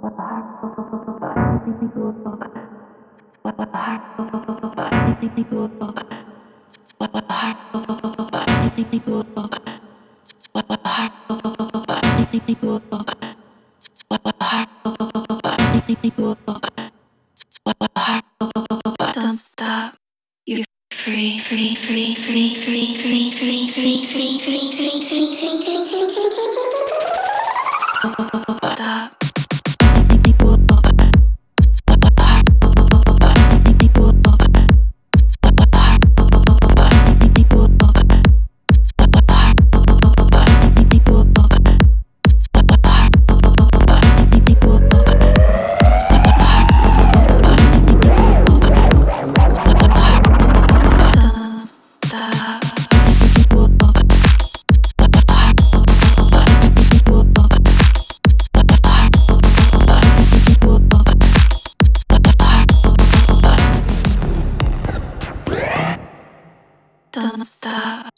Don't stop. You're free, free, free, free, free, free, free, free, free, free, free, free, free, stop. Don't stop.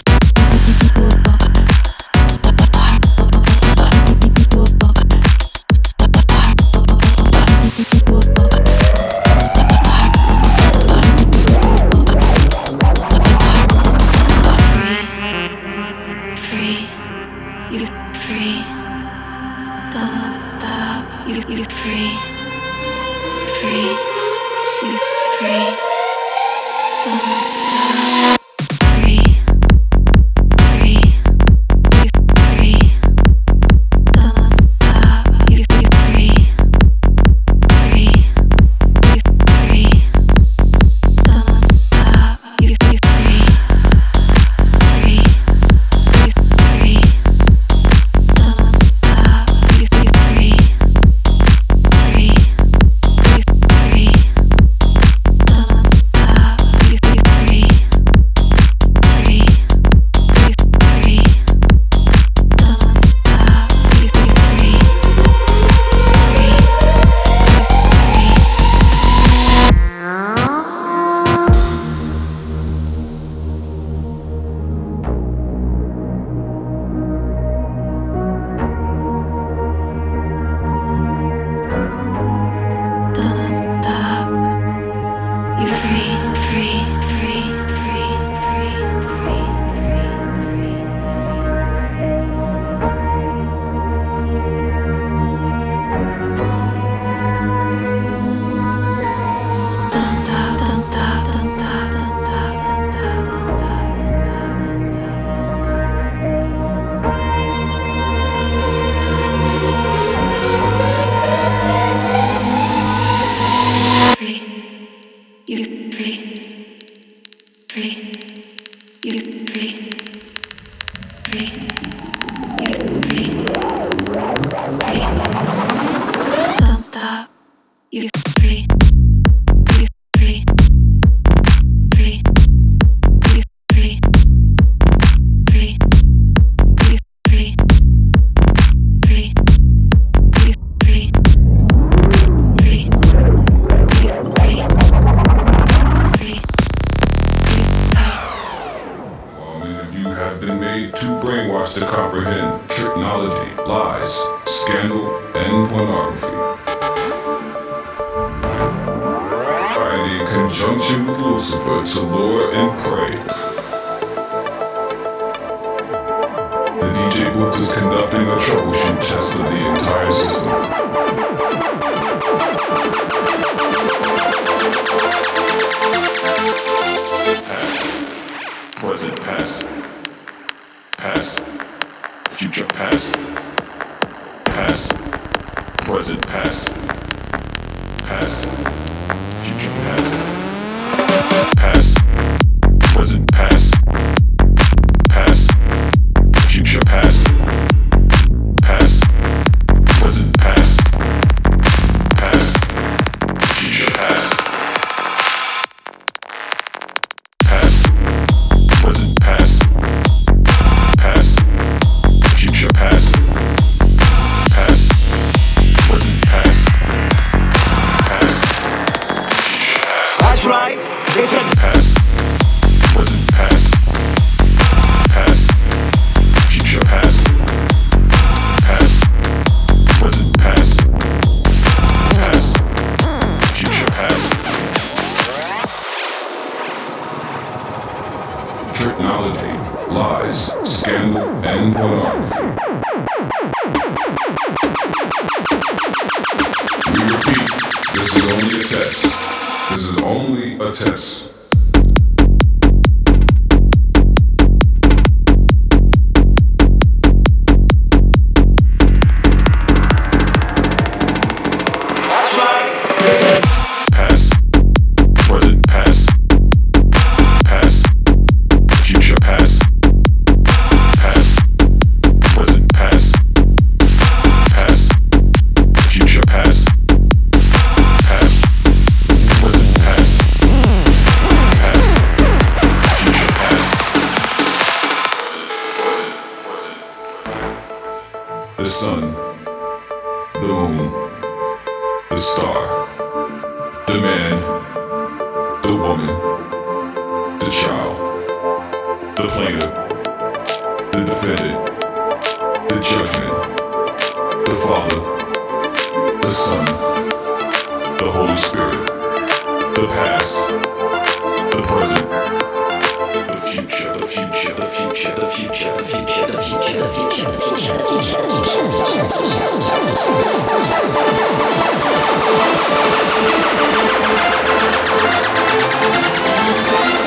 Free, you're free. Don't stop. You're free. Free, you're free. Don't stop. Don't stop. You're free. You're free. Free. You're free. Free. You're free. Free. You're free. Free. You're free. Free. While many of you have been made too brainwashed to comprehend technology, lies, scandal, and pornography. In conjunction with Lucifer to lure and prey. The DJ booth is conducting a troubleshoot test of the entire system. Past, present, past, past, future, past, past, present, past, past. Future past, past, present past, past, future past, past, present past, past, future past, past, present past, past, future past, past, present past, past. That's right. It's a past, present past, only a test. This is only a test. Past, present, past, past, future, past, past, present, past, past, future, past, past, present, past, past, future, past. The sun, the moon, the star, the man, the woman, the child, the plaintiff, the defendant, the judgment, the Father, the Son, the Holy Spirit, the past, the present, the future, the future, the future, the future, the future, the future, the future, the future, the future, the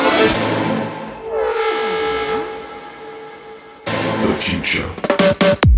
future. The future.